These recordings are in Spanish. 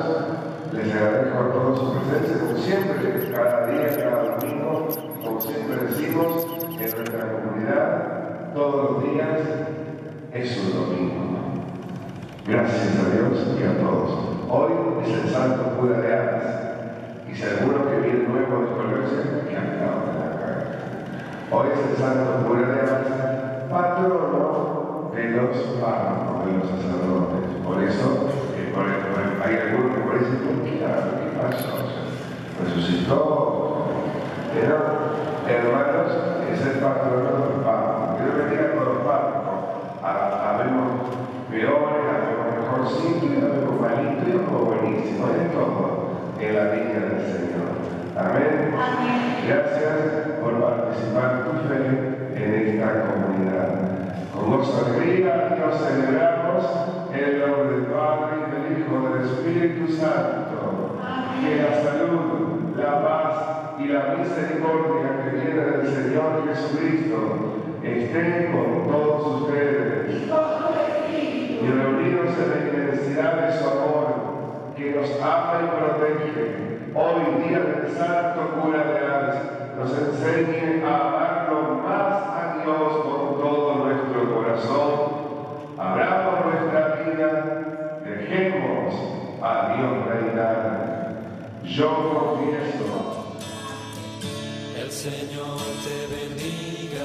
les agradezco a todos su presencia, como siempre, cada día, cada domingo, como siempre decimos, en nuestra comunidad, todos los días es un domingo. Gracias a Dios y a todos. Hoy es el Santo Cura de Ars, y si alguno que viene nuevo de colegio, encantado de la cara. Hoy es el Santo Cura de Ars, patrono de los párrocos, de los sacerdotes. Por eso, hay algunos que por eso dicen, ¿qué pasó? Resucitó. Pero, hermanos, es el patrono de los párrocos. Yo venía con los párrocos. Habemos peores, habemos mejorcito y habemos malito y habemos buenísimo. Es todo en la viña del Señor. Amén. Amén. Gracias por participar tu fe en esta comunidad. Con gozo y alegría nos celebramos en el nombre del Padre, y del Hijo y del Espíritu Santo. Amén. Que la salud, la paz y la misericordia que viene del Señor Jesucristo estén con todos ustedes. Y reunidos en la inmensidad de su amor, que nos ama y protege, hoy día del Santo Cura de Ars, nos enseñe a amarlo más a Dios con todo nuestro corazón. Abramos nuestra vida, dejemos a Dios reinar. Yo confieso. El Señor te bendiga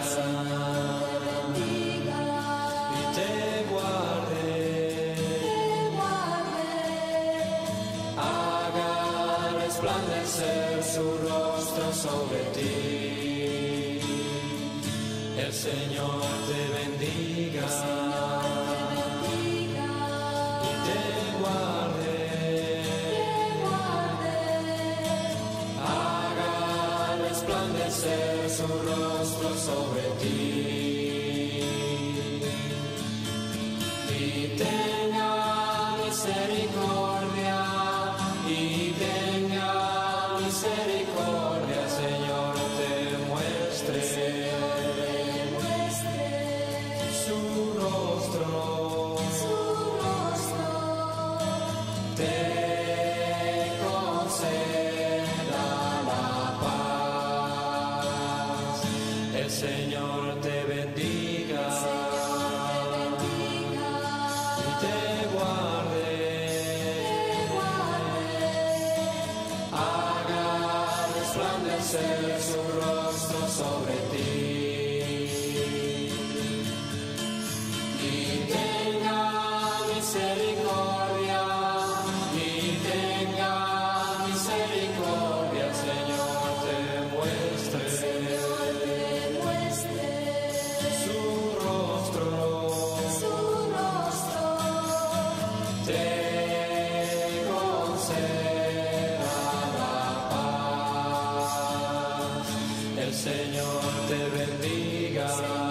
y te guarde, haga resplandecer su rostro sobre ti. El Señor te bendiga y te guarde, haga resplandecer su rostro sobre ti y tenga misericordia, y tenga misericordia, Señor, te muestre su rostro, te conceda la paz. El Señor te bendiga y te guarde, haga resplandecer su rostro sobre ti y tenga misericordia, y tenga misericordia, Señor, te muestre su rostro, te conceda la paz. El Señor te bendiga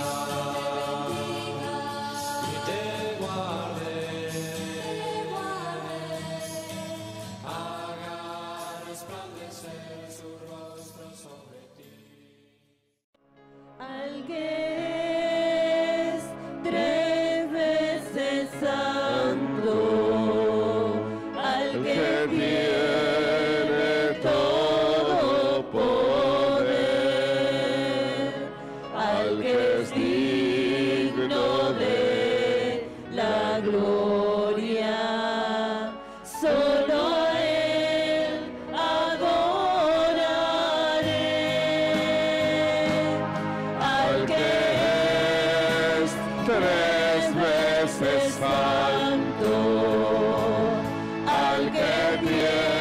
y te guarde, haga resplandecer su rostro sobre ti. Al que es 3 veces santo, al que tiene todo poder, al que es digno de la gloria, solo a él adoraré. Al que es 3 veces santo, al que tiene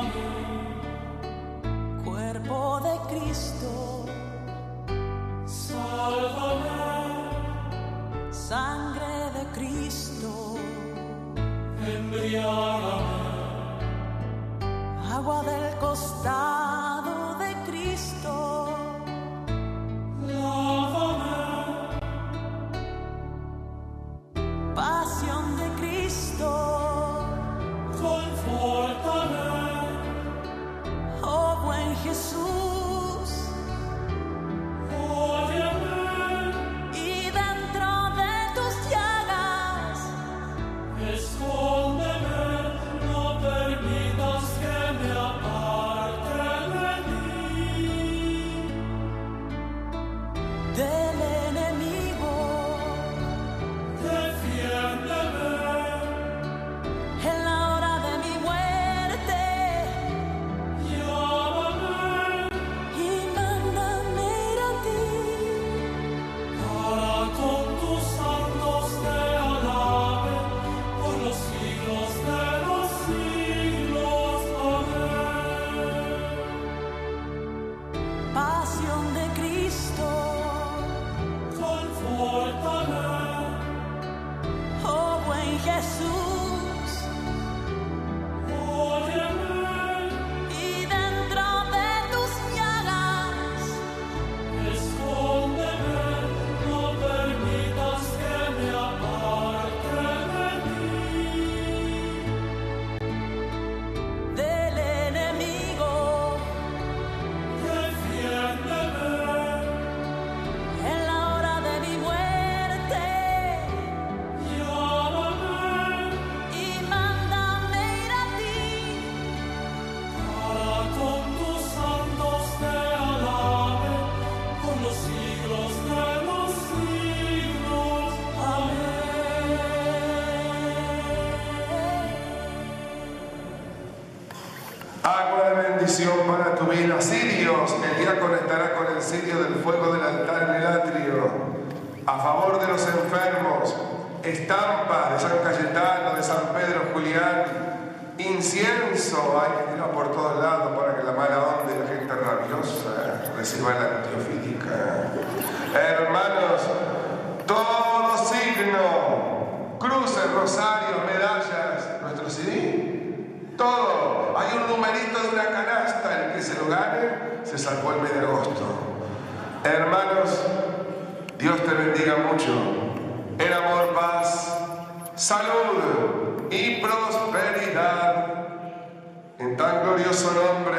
Cuerpo de Cristo, Sálvame, sangre de Cristo, embriágame, agua del costado de Cristo, lávame, pasión de Cristo, confórtame, oh buen Jesús, óyeme, y dentro de tus llagas, escóndeme, no permitas que me aparte de ti. del enemigo, Defiéndeme, en la hora de mi muerte, llámame, y mándame ir a ti. para con tus santos te alabe por los siglos de los siglos. Amén. Pasión de Cristo, Confórtame, oh buen Jesús, óyeme, y dentro de tus llagas, escóndeme, no permitas que me aparte de ti. del enemigo, Defiéndeme, en la hora de mi muerte, llámame, y mándame ir a ti. para con tus santos te alabe por los siglos de los siglos. Amén. Agua de bendición para tu vida. Cirios, el diácono estará con el cirio del fuego del altar en el atrio, a favor de los enfermos. Estampa de San Cayetano, de San Pedro Julián, incienso, hay que tirar por todos lados para que la mala onda y la gente rabiosa reciba la antiofílica. Hermanos, todo signo, cruces, rosarios, medallas, nuestro CD, todo. Hay un numerito de una canasta, el que se lo gane se salvó el mes de agosto. Hermanos, Dios te bendiga mucho. En amor, paz, salud y prosperidad. En tan glorioso nombre,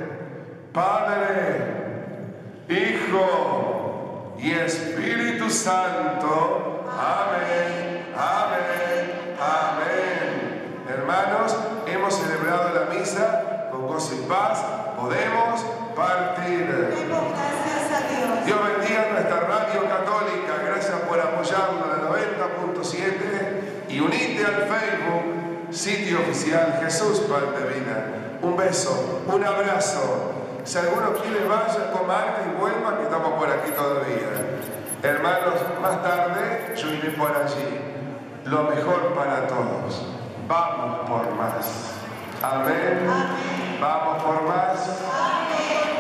Padre, Hijo y Espíritu Santo. Amén, amén, amén. Hermanos, hemos celebrado la misa con gozo y paz. Podemos partir. Demos gracias a Dios. Dios bendiga nuestra radio católica. Gracias por apoyarnos en la 90.7 y unite al Facebook, sitio oficial Jesús Pan de Vida. Un beso, un abrazo. Si alguno quiere, vaya, coma algo y vuelva, que estamos por aquí todavía. Hermanos, más tarde yo iré por allí. Lo mejor para todos. Vamos por más. Amén. Amén. Vamos por más. Amén.